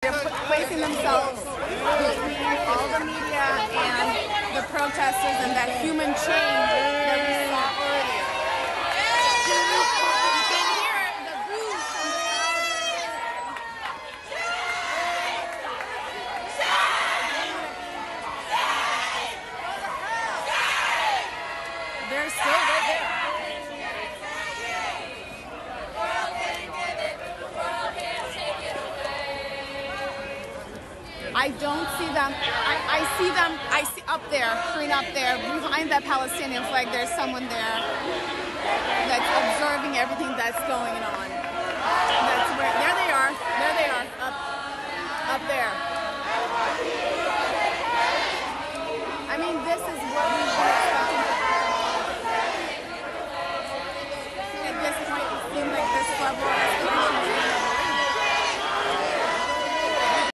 they're placing themselves between all the media and the protesters and that human chain that we saw earlier. You can hear the boos from the crowd. They're still right there. I don't see them. I see them. I see up there, green up there, behind that Palestinian flag. There's someone there that's observing everything that's going on. That's where. There they are. There they are. Up there. I mean, this is what we